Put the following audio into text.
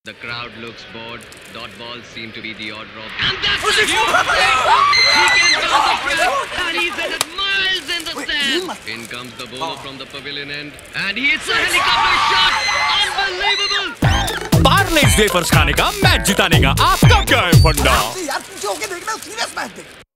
The crowd looks bored. Dot balls seem to be the order of. And that's a huge thing! He can turn the crowd and he's at it miles in the sand. In comes the bowler from the pavilion end and he hits a helicopter shot. Unbelievable! Parle wafers खाने का match जिताने का आपका क्या है फंडा? यार पीछे होके देखना, सीरियस मैच देख।